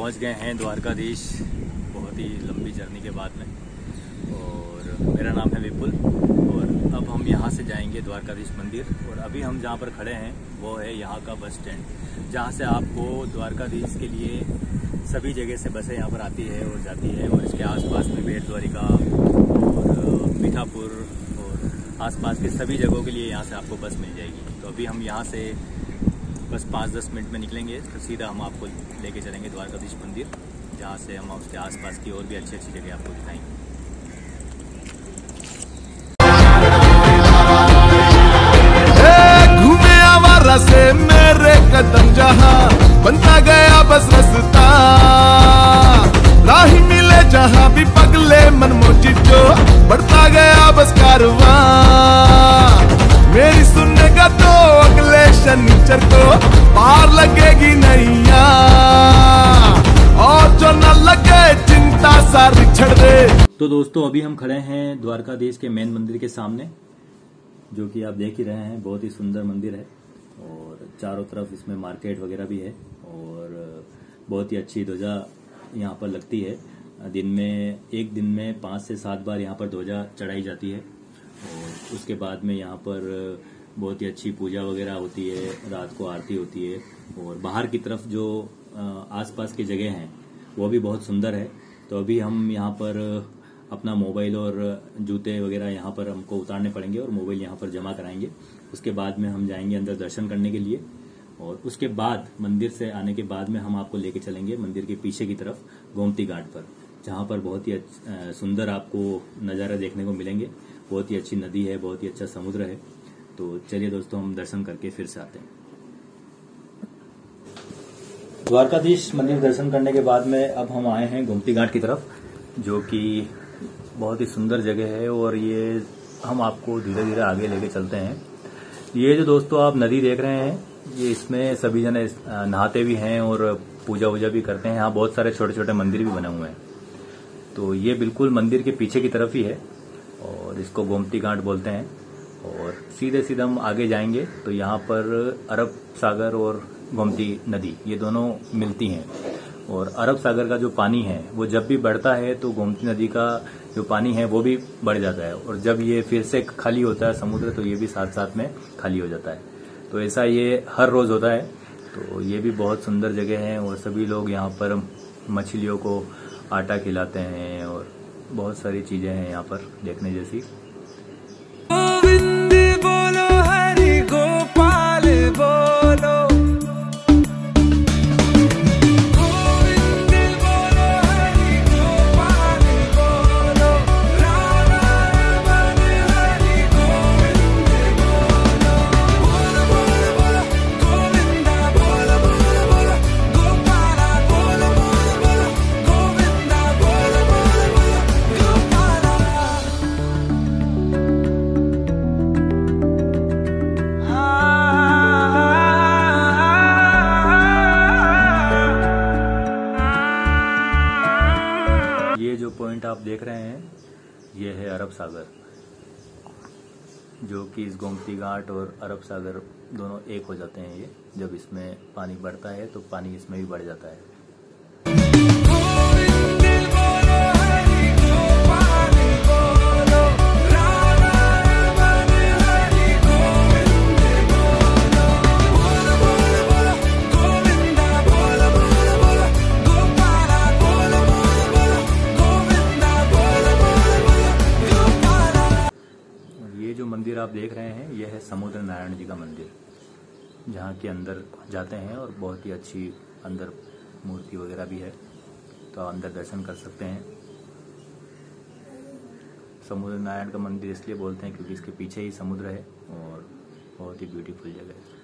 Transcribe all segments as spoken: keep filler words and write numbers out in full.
पहुंच गए हैं द्वारकाधीश, बहुत ही लंबी जर्नी के बाद में। और मेरा नाम है विपुल और अब हम यहां से जाएंगे द्वारकाधीश मंदिर। और अभी हम जहां पर खड़े हैं वो है यहां का बस स्टैंड, जहां से आपको द्वारकाधीश के लिए सभी जगह से बसें यहां पर आती है और जाती है। और इसके आसपास में बेट द्वारिका और मीठापुर और आसपास के सभी जगहों के लिए यहां से आपको बस मिल जाएगी। तो अभी हम यहां से बस पाँच दस मिनट में निकलेंगे तो सीधा हम आपको लेके चलेंगे द्वारकाधीश मंदिर, जहाँ से हम उसके आसपास की और भी अच्छी अच्छी जगह आपको दिखाएंगे। घूमे आवारा से मेरे कदम जहाँ बनता गया बस रस्ता, राही मिले जहाँ भी पगले मन मोची जो बढ़ता गया बस कारवां। मेरी सुनने तो अगले शनिचर को पार लगेगी नैया, और जो न लगे चिंता सारी छड़ दे। तो दोस्तों अभी हम खड़े हैं द्वारकाधीश के मेन मंदिर के सामने, जो कि आप देख ही रहे हैं। बहुत ही सुंदर मंदिर है और चारों तरफ इसमें मार्केट वगैरह भी है और बहुत ही अच्छी ध्वजा यहाँ पर लगती है। दिन में एक दिन में पाँच से सात बार यहाँ पर ध्वजा चढ़ाई जाती है और उसके बाद में यहाँ पर बहुत ही अच्छी पूजा वगैरह होती है, रात को आरती होती है। और बाहर की तरफ जो आसपास की जगह हैं वो भी बहुत सुंदर है। तो अभी हम यहाँ पर अपना मोबाइल और जूते वगैरह यहाँ पर हमको उतारने पड़ेंगे और मोबाइल यहाँ पर जमा कराएंगे। उसके बाद में हम जाएंगे अंदर दर्शन करने के लिए और उसके बाद मंदिर से आने के बाद में हम आपको लेके चलेंगे मंदिर के पीछे की तरफ गोमती घाट पर, जहाँ पर बहुत ही सुंदर आपको नज़ारा देखने को मिलेंगे। बहुत ही अच्छी नदी है, बहुत ही अच्छा समुद्र है। तो चलिए दोस्तों हम दर्शन करके फिर से आते हैं। द्वारकाधीश मंदिर दर्शन करने के बाद में अब हम आए हैं गोमती घाट की तरफ, जो कि बहुत ही सुंदर जगह है और ये हम आपको धीरे धीरे आगे लेके चलते हैं। ये जो दोस्तों आप नदी देख रहे हैं, ये इसमें सभी जने नहाते भी हैं और पूजा वूजा भी करते हैं। यहाँ बहुत सारे छोटे छोटे मंदिर भी बने हुए हैं। तो ये बिल्कुल मंदिर के पीछे की तरफ ही है और इसको गोमती घाट बोलते हैं। और सीधे सीधे हम आगे जाएंगे तो यहाँ पर अरब सागर और गोमती नदी ये दोनों मिलती हैं। और अरब सागर का जो पानी है वो जब भी बढ़ता है तो गोमती नदी का जो पानी है वो भी बढ़ जाता है, और जब ये फिर से खाली होता है समुद्र तो ये भी साथ साथ में खाली हो जाता है। तो ऐसा ये हर रोज होता है। तो ये भी बहुत सुंदर जगह है और सभी लोग यहाँ पर मछलियों को आटा खिलाते हैं और बहुत सारी चीजें हैं यहाँ पर देखने जैसी। गोविंद बोलो हरि गोपाल बोलो, गोविंद बोलो हरि गोपाल बोलो, राधा रमन हरि गोविंद बोलो, बोलो बोलो बोलो गोविंदा बोलो बोलो बोलो, गोपाला बोलो बोलो बोलो, गोविंदा बोलो बोलो बोलो, गोपाला। ये जो पॉइंट आप देख रहे हैं ये है अरब सागर, जो कि इस गोमती घाट और अरब सागर दोनों एक हो जाते हैं। ये जब इसमें पानी बढ़ता है तो पानी इसमें भी बढ़ जाता है। मंदिर आप देख रहे हैं यह है समुद्र नारायण जी का मंदिर, जहाँ के अंदर जाते हैं और बहुत ही अच्छी अंदर मूर्ति वगैरह भी है, तो आप अंदर दर्शन कर सकते हैं। समुद्र नारायण का मंदिर इसलिए बोलते हैं क्योंकि इसके पीछे ही समुद्र है और बहुत ही ब्यूटीफुल जगह है।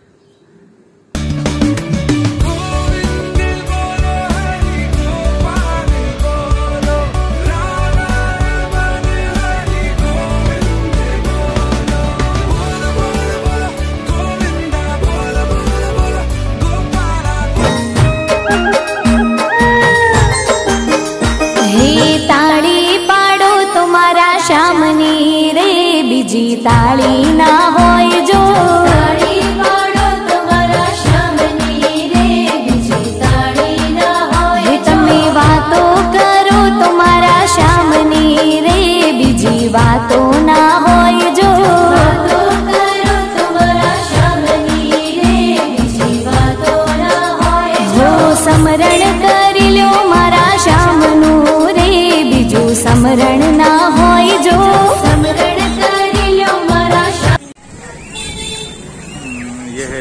બીજી તાળી ના હોય જો તાળી પાડો તમારા શ્યામની રે બીજી તાળી ના હોય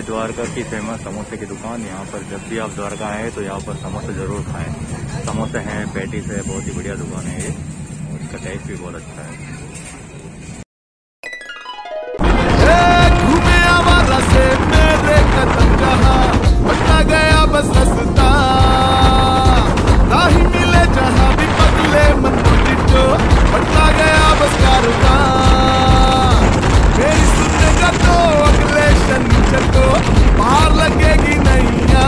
द्वारका की फेमस समोसे की दुकान। यहाँ पर जब भी आप द्वारका आए तो यहाँ पर समोसे जरूर खाएं। समोसे हैं, पैटीज है, बहुत ही बढ़िया दुकान है ये और इसका टेस्ट भी बहुत अच्छा है। घूमे आवारा से मेरे कदम जहाँ बढ़ता गया बस रास्ता, राही मिले जहाँ भी पगले मन को बढ़ता गया बस कारवा। मेरी सुनने का तो अगले शनिचर को पार लगेगी नैया,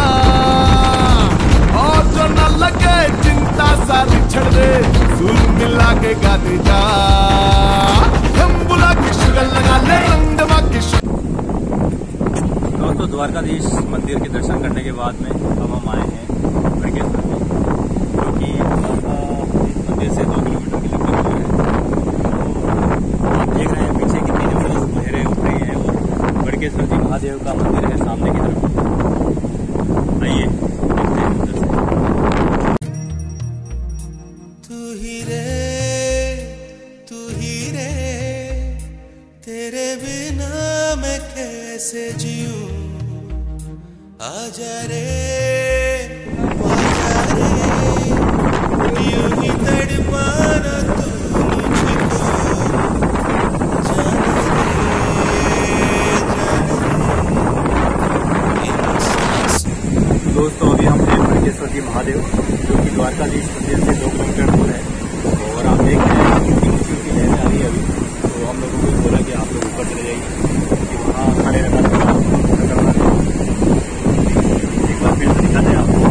और जो न लगे चिंता सारी छड़ दे, सुर मिला के गाते जा, हम बुला के शुगर लगा ले रंगवा के। दोस्तों द्वारकाधीश मंदिर के दर्शन करने के बाद में अब हम आए हैं खड़गेश्वर में, जो कि द्वारकाधीश मंदिर से दो किलोमीटर की लगभग दूर है। तो आप देख रहे हैं पीछे कितनी जबरदस्त लहरें उठ रही हैं और खड़गेश्वर जी महादेव का मंदिर है सामने की तरफ। आइए देखते हैं उधर से। तू ही रे तू ही रे, तेरे बिना मैं कैसे जीऊं, आजा रे आजा रे, यूं ही तड़पाना तू मुझको, जाने रे जाने। दोस्तों अभी हम हैं खड़गेश्वर जी महादेव, जो कि द्वारकाधीश मंदिर से दो किलोमीटर दूर है और आप देख रहे हैं कितनी ऊंची ऊंची लहरें आ रही है अभी। तो हम लोगों को बोला कि आप लोग ऊपर चले जाइए कि वहाँ खड़े रहना थोड़ा खतरनाक है। एक बार फिर से दिखाते हैं आपको।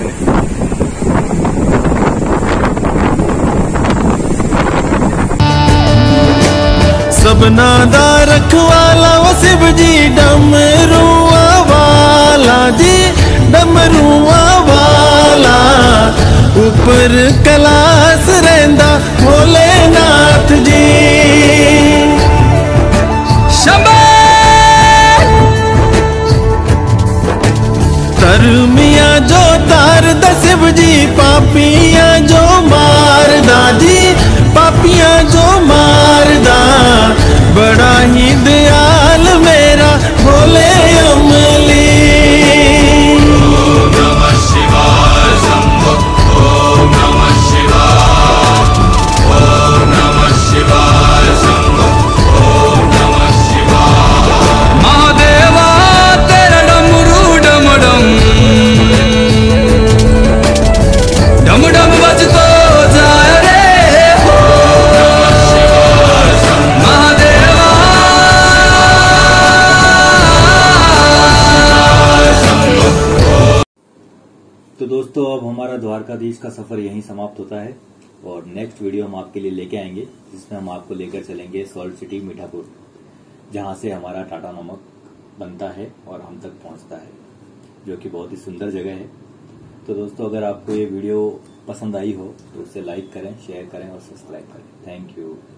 सबना दा रखवाला वो शिव जी, डमरुआ वाला जी डमरुआ वाला, ऊपर कैलाश रहंदा भोलेनाथ जी। शंभो तरमिया जो तार दा शिव जी, पापियां जो मारदा जी, पापियां जो मारदा, बड़ा ही दयाल मेरा भोले अमली। ओम नमः शिवाय शंभो, ओम नमः शिवाय, ओम नमः शिवाय शंभो, ओम नमः शिवाय। महादेवा तेरा डमरू डम डम डम डम बजतो जाए रे, ओम नमः शिवाय महादेवा। तो दोस्तों अब हमारा द्वारकाधीश का सफर यहीं समाप्त होता है और नेक्स्ट वीडियो हम आपके लिए लेके आएंगे, जिसमें हम आपको लेकर चलेंगे सॉल्ट सिटी मीठापुर, जहां से हमारा टाटा नमक बनता है और हम तक पहुंचता है, जो कि बहुत ही सुंदर जगह है। तो दोस्तों अगर आपको ये वीडियो पसंद आई हो तो उसे लाइक करें, शेयर करें और सब्सक्राइब करें। Thank you.